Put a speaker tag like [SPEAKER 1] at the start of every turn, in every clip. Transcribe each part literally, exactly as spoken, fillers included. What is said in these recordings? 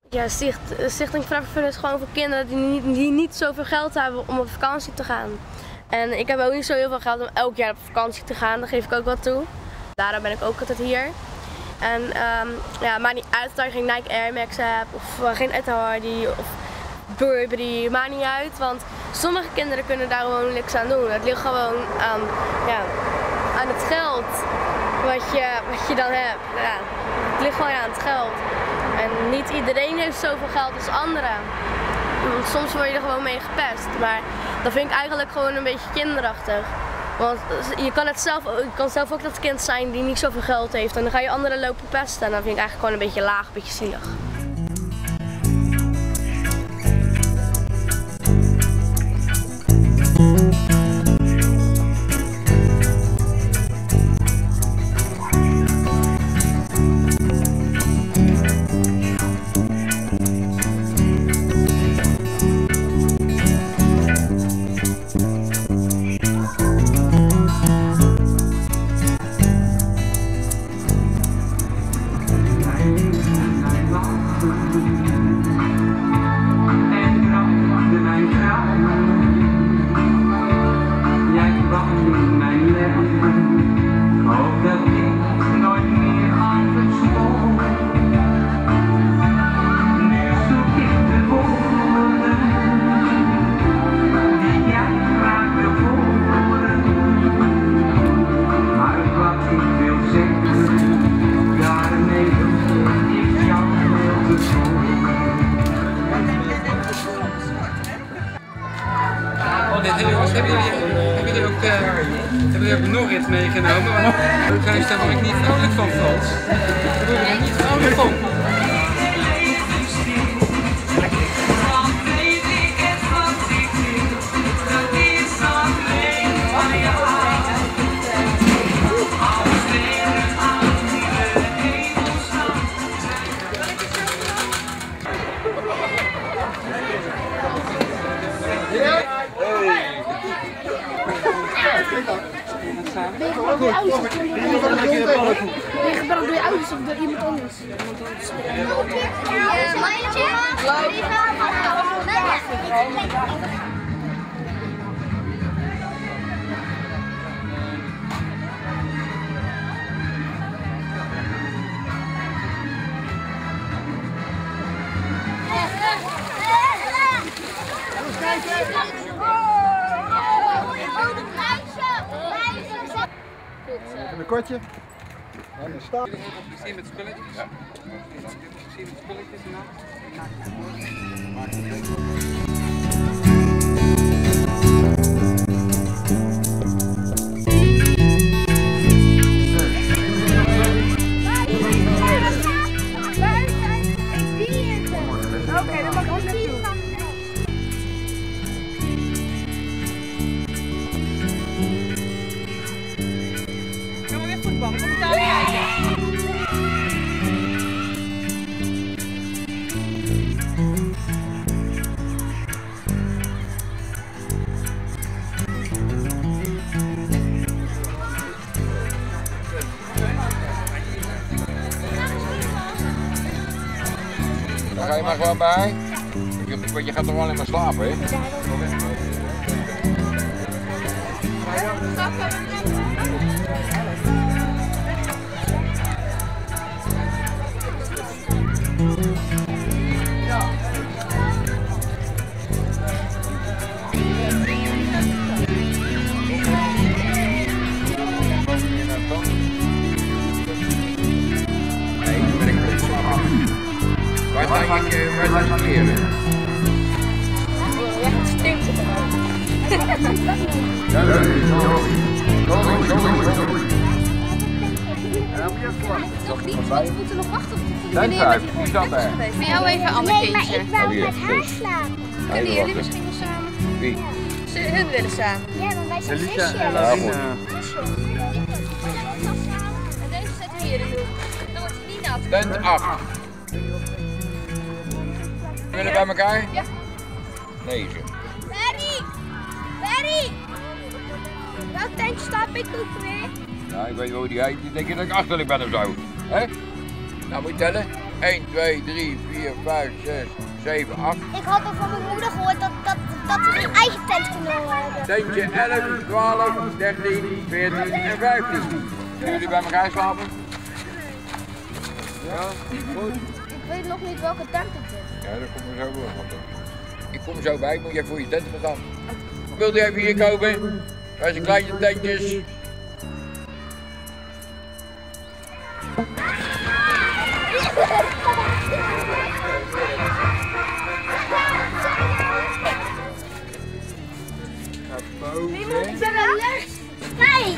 [SPEAKER 1] Ja, Sticht, Stichting Vrijvervullen is gewoon voor kinderen die niet, die niet zoveel geld hebben om op vakantie te gaan. En ik heb ook niet zo heel veel geld om elk jaar op vakantie te gaan, dat geef ik ook wel toe. Daarom ben ik ook altijd hier. En um, ja, het maakt niet uit dat je geen Nike Air Max hebt of uh, geen Ed Hardy of Burberry, het maakt niet uit. Want sommige kinderen kunnen daar gewoon niks aan doen. Het ligt gewoon aan, ja, aan het geld wat je, wat je dan hebt. Ja, het ligt gewoon aan het geld. En niet iedereen heeft zoveel geld als anderen. Want soms word je er gewoon mee gepest. Maar dat vind ik eigenlijk gewoon een beetje kinderachtig. Want je kan, het zelf, je kan zelf ook dat kind zijn die niet zoveel geld heeft. En dan ga je anderen lopen pesten. En dat vind ik eigenlijk gewoon een beetje laag, een beetje zielig.
[SPEAKER 2] Hebben jullie, hebben jullie ook, uh, hebben jullie ook Norrit meegenomen? Waar zijn daar word ik niet vrolijk van, Frans. Daar word ik niet vrolijk van. Ben je gebeld door je ouders? Ben je gebeld door je ouders of door iemand anders?
[SPEAKER 3] Een kortje. En een stap.
[SPEAKER 2] Jullie hebben plezier met spulletjes? Ja. Jullie hebben plezier met spulletjes en
[SPEAKER 4] Oké, dan mag ik ook naartoe. Gaan we weer voetballen? Kom daar kijken.
[SPEAKER 3] Daar ga je maar gewoon bij. Je, je gaat toch wel alleen maar slapen, hè? Waar zijn je, waar zijn je kleren?
[SPEAKER 1] Ja, het stinkt er wel.
[SPEAKER 3] Ja, dat is zo. Zo, zo, zo, zo.
[SPEAKER 4] Nog niet, want we moeten nog wachten op de
[SPEAKER 3] Zijn vijf, die staat daar.
[SPEAKER 4] Voor jou even een ander
[SPEAKER 5] Nee, maar
[SPEAKER 4] kindje.
[SPEAKER 5] ik wou met haar slapen.
[SPEAKER 4] Kunnen jullie misschien wel samen?
[SPEAKER 3] Wie?
[SPEAKER 4] Ze hun willen samen.
[SPEAKER 5] Ja, maar wij zijn
[SPEAKER 2] Elisa
[SPEAKER 5] zusjes.
[SPEAKER 2] en
[SPEAKER 3] Ja,
[SPEAKER 2] Larina.
[SPEAKER 4] En deze zetten we hier in de hoek. Dan wordt hij niet nat.
[SPEAKER 3] Tent acht. Willen bij elkaar?
[SPEAKER 4] Ja.
[SPEAKER 3] negen.
[SPEAKER 5] Barry! Barry! Welk tentje stap ik ook weer?
[SPEAKER 3] Ja, ik weet wel hoe die heet. Die denk je dat ik achterlijk ben of zo. Hè? Nou moet je tellen.
[SPEAKER 6] één, twee, drie, vier, vijf, zes, zeven, acht.
[SPEAKER 5] Ik had al van mijn moeder gehoord dat, dat, dat we een eigen tent kunnen hebben.
[SPEAKER 6] Tentje elf, twaalf, dertien, veertien en vijftien. Kunnen jullie bij elkaar slapen? Ja, goed.
[SPEAKER 5] Ik weet nog niet welke tent het is.
[SPEAKER 6] Ja, dat komt er zo wel. Ik kom er zo bij, moet je voor je tent gaan staan. Wilt u even hier komen? Wij zijn kleine tentjes.
[SPEAKER 5] Ik ben wel leuk. Nee.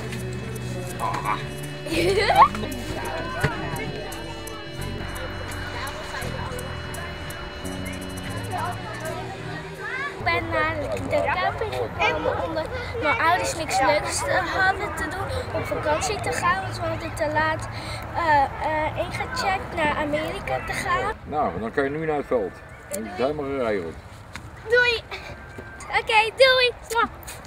[SPEAKER 5] Ik ben naar de camping gekomen omdat mijn ouders niks leuks hadden te doen op vakantie te gaan. Want we hadden te laat uh, uh, ingecheckt naar Amerika te gaan.
[SPEAKER 6] Nou, dan kan je nu naar het veld. Dat is helemaal geregeld.
[SPEAKER 5] Doei! Oké, okay, doei!